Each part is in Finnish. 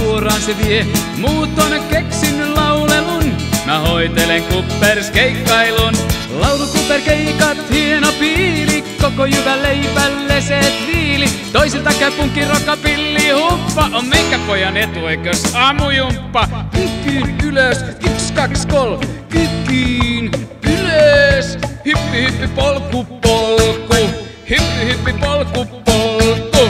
suoraan se vie. Muut on keksinyt laulelun, mä hoitelen kupperskeikkailun. Laulukuperkeikat, hieno piili, koko jyvä leipälle se viili. Toisilta käy punkki, rockapilli, huppa, on meikäpojan etuoikeus aamujumppa. Kykkiin ylös, 1, 2, 3, kykkiin ylös. Hippi hippi polku polku, hippi hippi polku polku.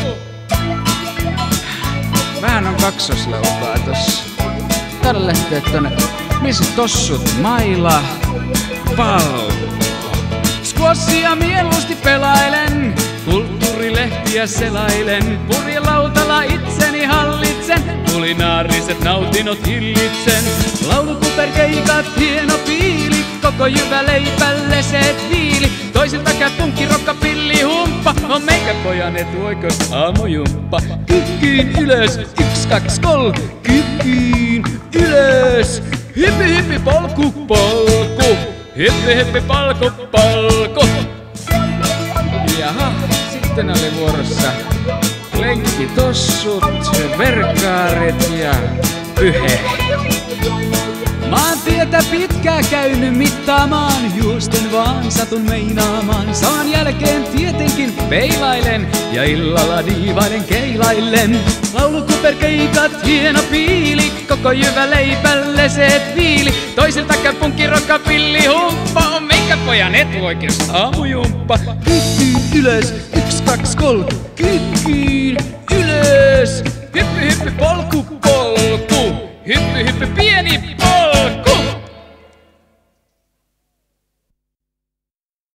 Vähän on kaksoslaulaa tossa. Täällä lähtee tonne, missä tossut maila, pallo. Squashia mieluusti pelailen, kulttuurilehtiä selailen. Purjelautalla itseni hallitsen, kulinaariset nautinot hillitsen. Laulukuperkeikat, hieno piili, koko jyvä leipälle se viili. Toisilta käy punkki, rockapilli, humppa, on meikäpojan etuoikeus aamujumppa. Kykkiin ylös, 1, 2, 3, kykkiin ylös. Hippi hippi polku polku, hippi hippi palku palku. Jaha, sitten oli vuorossa lenkkitossut, verkaarit ja yhe. Maantietä pitkää käynyt mittaamaan, juosten vaan satun meinaamaan. Saan jälkeen tietenkin peilailen ja illalla diivailen keilailen. Laulukuperkeikat, hieno piili, koko jyvä leipälle se viili. Toisilta käy punkki, rockapilli, humppa, on meikäpojan etuoikeus aamujumppa. Kykkiin ylös, 1, 2, 3, kykkiin ylös. Hippi hippi polku polku, hippi hippi pieni polku.